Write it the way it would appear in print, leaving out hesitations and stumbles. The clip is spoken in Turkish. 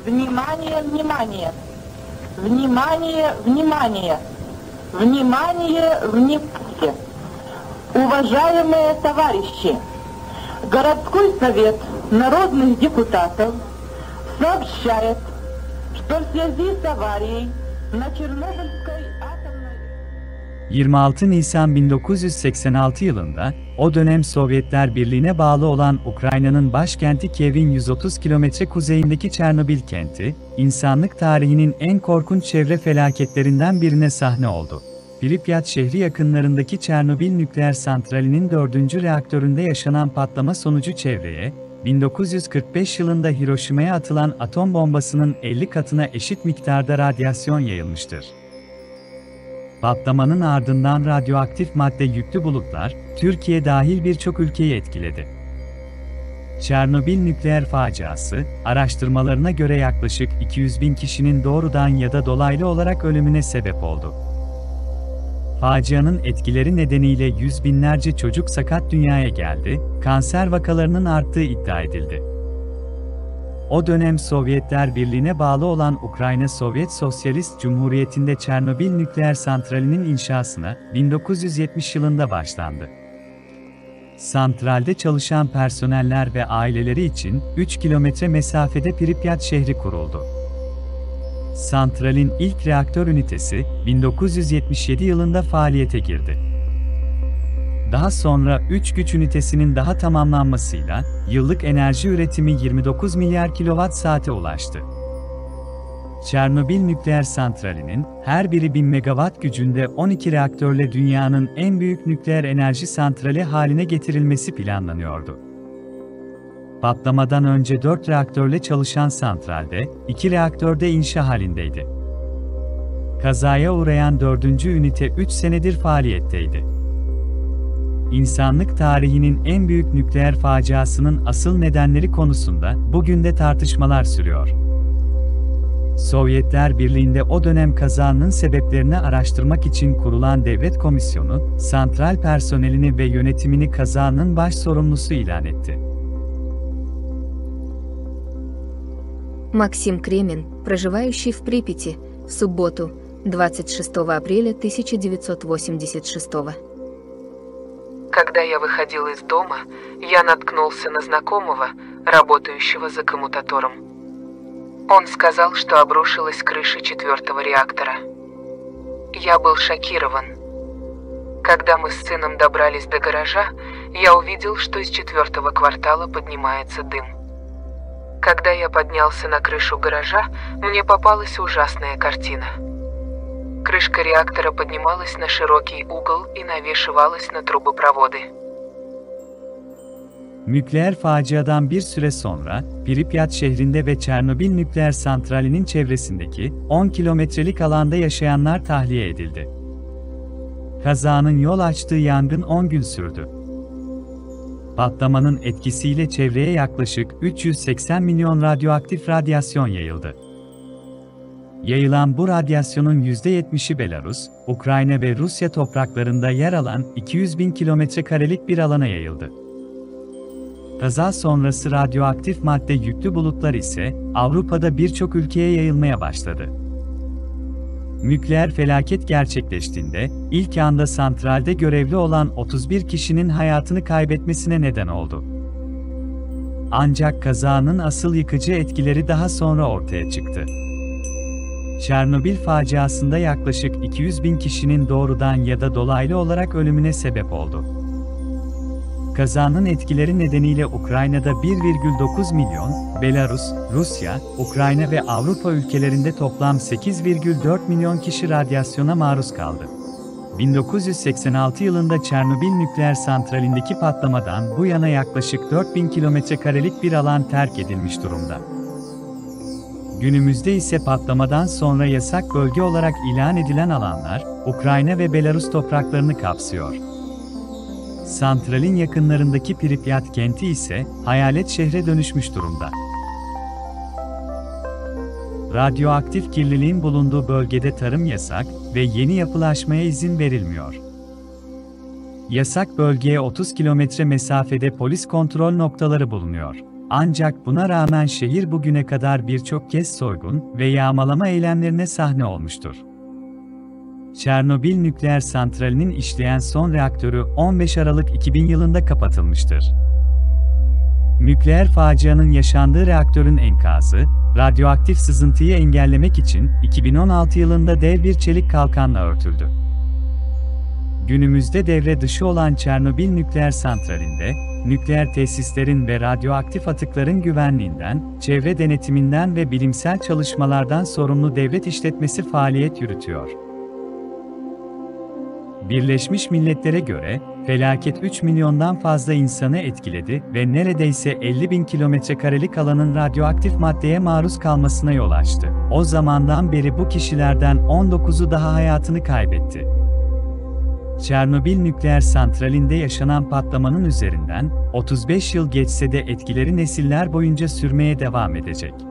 Внимание, внимание! Внимание, внимание! Внимание, внимание! Уважаемые товарищи! Городской совет народных депутатов сообщает, что в связи с аварией на Чернобыльской атомной... 26 Nisan 1986 yılında, o dönem Sovyetler Birliği'ne bağlı olan Ukrayna'nın başkenti Kiev'in 130 kilometre kuzeyindeki Çernobil kenti, insanlık tarihinin en korkunç çevre felaketlerinden birine sahne oldu. Pripyat şehri yakınlarındaki Çernobil nükleer santralinin 4. reaktöründe yaşanan patlama sonucu çevreye, 1945 yılında Hiroşima'ya atılan atom bombasının 50 katına eşit miktarda radyasyon yayılmıştır. Patlamanın ardından radyoaktif madde yüklü bulutlar, Türkiye dahil birçok ülkeyi etkiledi. Çernobil nükleer faciası, araştırmalarına göre yaklaşık 200.000 kişinin doğrudan ya da dolaylı olarak ölümüne sebep oldu. Facianın etkileri nedeniyle yüz binlerce çocuk sakat dünyaya geldi, kanser vakalarının arttığı iddia edildi. O dönem Sovyetler Birliği'ne bağlı olan Ukrayna Sovyet Sosyalist Cumhuriyeti'nde Çernobil nükleer santralinin inşasına 1970 yılında başlandı. Santralde çalışan personeller ve aileleri için 3 kilometre mesafede Pripyat şehri kuruldu. Santralin ilk reaktör ünitesi 1977 yılında faaliyete girdi. Daha sonra 3 güç ünitesinin daha tamamlanmasıyla yıllık enerji üretimi 29 milyar kilowatt saate ulaştı. Çernobil nükleer santralinin her biri 1000 megawatt gücünde 12 reaktörle dünyanın en büyük nükleer enerji santrali haline getirilmesi planlanıyordu. Patlamadan önce 4 reaktörle çalışan santralde, 2 reaktör de inşa halindeydi. Kazaya uğrayan 4. ünite 3 senedir faaliyetteydi. İnsanlık tarihinin en büyük nükleer faciasının asıl nedenleri konusunda bugün de tartışmalar sürüyor. Sovyetler Birliği'nde o dönem kazanın sebeplerini araştırmak için kurulan devlet komisyonu, santral personelini ve yönetimini kazanın baş sorumlusu ilan etti. Максим Кремин, проживающий в Припяти, в субботу, 26 апреля 1986. Когда я выходил из дома, я наткнулся на знакомого, работающего за коммутатором. Он сказал, что обрушилась крыша 4-го реактора. Я был шокирован. Когда мы с сыном добрались до гаража, я увидел, что из 4-го квартала поднимается дым. Когда я поднялся на крышу гаража, мне попалась ужасная картина. Крышка реактора поднималась на широкий угол и навешивалась на трубопроводы. Nükleer faciadan bir süre sonra, Pripyat şehrinde ve Çernobil nükleer santralinin çevresindeki 10 kilometrelik alanda yaşayanlar tahliye edildi. Kazanın yol açtığı yangın 10 gün sürdü. Patlamanın etkisiyle çevreye yaklaşık 380 milyon radyoaktif radyasyon yayıldı. Yayılan bu radyasyonun %70'i Belarus, Ukrayna ve Rusya topraklarında yer alan 200.000 kilometrekarelik bir alana yayıldı. Kaza sonrası radyoaktif madde yüklü bulutlar ise Avrupa'da birçok ülkeye yayılmaya başladı. Nükleer felaket gerçekleştiğinde ilk anda santralde görevli olan 31 kişinin hayatını kaybetmesine neden oldu. Ancak kazanın asıl yıkıcı etkileri daha sonra ortaya çıktı. Çernobil faciasında yaklaşık 200.000 kişinin doğrudan ya da dolaylı olarak ölümüne sebep oldu. Kazanın etkileri nedeniyle Ukrayna'da 1,9 milyon, Belarus, Rusya, Ukrayna ve Avrupa ülkelerinde toplam 8,4 milyon kişi radyasyona maruz kaldı. 1986 yılında Çernobil nükleer santralindeki patlamadan bu yana yaklaşık 4000 kilometrekarelik bir alan terk edilmiş durumda. Günümüzde ise patlamadan sonra yasak bölge olarak ilan edilen alanlar, Ukrayna ve Belarus topraklarını kapsıyor. Santralin yakınlarındaki Pripyat kenti ise hayalet şehre dönüşmüş durumda. Radyoaktif kirliliğin bulunduğu bölgede tarım yasak ve yeni yapılaşmaya izin verilmiyor. Yasak bölgeye 30 kilometre mesafede polis kontrol noktaları bulunuyor. Ancak buna rağmen şehir bugüne kadar birçok kez soygun ve yağmalama eylemlerine sahne olmuştur. Çernobil nükleer santralinin işleyen son reaktörü 15 Aralık 2000 yılında kapatılmıştır. Nükleer facianın yaşandığı reaktörün enkazı, radyoaktif sızıntıyı engellemek için 2016 yılında dev bir çelik kalkanla örtüldü. Günümüzde devre dışı olan Çernobil nükleer santralinde, nükleer tesislerin ve radyoaktif atıkların güvenliğinden, çevre denetiminden ve bilimsel çalışmalardan sorumlu devlet işletmesi faaliyet yürütüyor. Birleşmiş Milletler'e göre, felaket 3 milyondan fazla insanı etkiledi ve neredeyse 50.000 kilometrekarelik alanın radyoaktif maddeye maruz kalmasına yol açtı. O zamandan beri bu kişilerden 19'u daha hayatını kaybetti. Çernobil nükleer santralinde yaşanan patlamanın üzerinden 35 yıl geçse de etkileri nesiller boyunca sürmeye devam edecek.